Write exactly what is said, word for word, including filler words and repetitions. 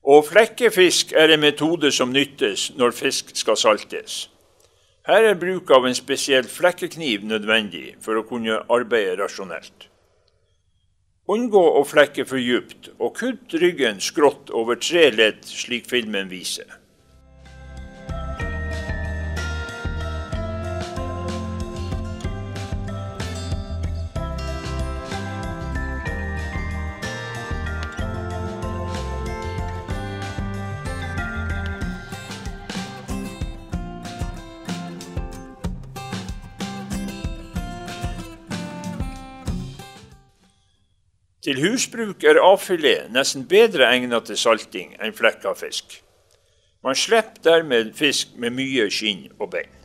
Og flekkefisk er en metode som nyttes når fisk skal saltes. Her er bruk av en spesiell flekkekniv nødvendig for å kunne arbeide rasjonelt. Unngå å flekke for djupt, og kutt ryggen skrått over tre ledd slik filmen viser. Til husbruk er A-filet nesten bedre egnet til salting enn flekka fisk. Man slipper dermed fisk med mye skinn og bein.